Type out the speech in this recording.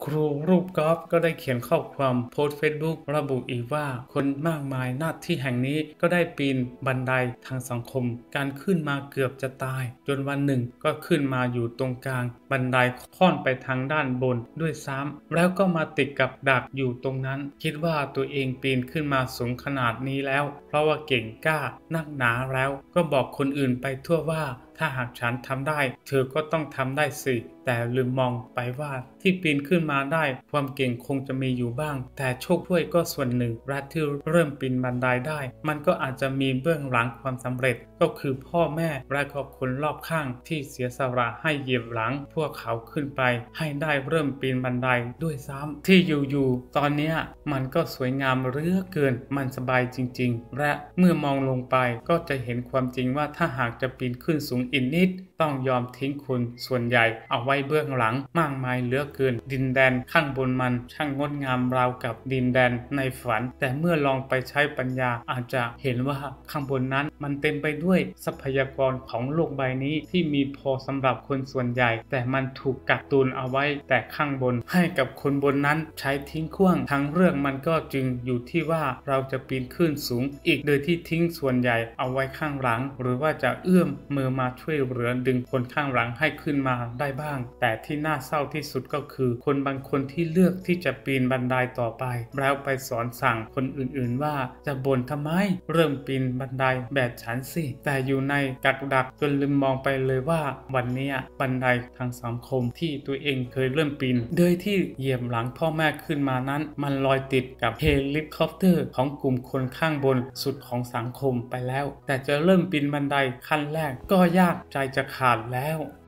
ครูรูปกอล์ฟก็ได้เขียนข้อความโพสต์เฟซบุ๊กระบุอีกว่าคนมากมายณที่แห่งนี้ก็ได้ปีนบันไดทางสังคมการขึ้นมาเกือบจะตายจนวันหนึ่งก็ขึ้นมาอยู่ตรงกลางบันไดค่อนไปทางด้านบนด้วยซ้ำแล้วก็มาติดกับดักอยู่ตรงนั้นคิดว่าตัวเองปีนขึ้นมาสูงขนาดนี้แล้วเพราะว่าเก่งกล้านักหนาแล้วก็บอกคนอื่นไปทั่วว่าถ้าหากฉันทำได้เธอก็ต้องทำได้สิแต่ลืมมองไปว่าที่ปีนขึ้นมาได้ความเก่งคงจะมีอยู่บ้างแต่โชคช่วยก็ส่วนหนึ่งและที่เริ่มปีนบันไดได้มันก็อาจจะมีเบื้องหลังความสำเร็จก็คือพ่อแม่และก็คนรอบข้างที่เสียสละให้เหยียบหลังพวกเขาขึ้นไปให้ได้เริ่มปีนบันไดด้วยซ้ำที่อยู่ตอนนี้มันก็สวยงามเหลือเกินมันสบายจริงๆและเมื่อมองลงไปก็จะเห็นความจริงว่าถ้าหากจะปีนขึ้นสูงอีกนิดต้องยอมทิ้งคนส่วนใหญ่เอาไว้เบื้องหลังมากมายเหลือเกินดินแดนข้างบนมันช่างงดงามราวกับดินแดนในฝันแต่เมื่อลองไปใช้ปัญญาอาจจะเห็นว่าข้างบนนั้นมันเต็มไปด้วยทรัพยากรของโลกใบนี้ที่มีพอสำหรับคนส่วนใหญ่แต่มันถูกกักตุนเอาไว้แต่ข้างบนให้กับคนบนนั้นใช้ทิ้งขว้างทั้งเรื่องมันก็จึงอยู่ที่ว่าเราจะปีนขึ้นสูงอีกโดยที่ทิ้งส่วนใหญ่เอาไว้ข้างหลังหรือว่าจะเอื้อมมือมาช่วยเหลือดึงคนข้างหลังให้ขึ้นมาได้บ้างแต่ที่น่าเศร้าที่สุดก็คือคนบางคนที่เลือกที่จะปีนบันไดต่อไปแล้วไปสอนสั่งคนอื่นๆว่าจะบ่นทำไมเริ่มปีนบันไดแบบฉันสิแต่อยู่ในกักดักจนลืมมองไปเลยว่าวันนี้บันไดทางสังคมที่ตัวเองเคยเริ่มปีนโดยที่เหยียบหลังพ่อแม่ขึ้นมานั้นมันลอยติดกับเฮลิคอปเตอร์ของกลุ่มคนข้างบนสุดของสังคมไปแล้วแต่จะเริ่มปีนบันไดขั้นแรกก็ยากใจจะขาดแล้ว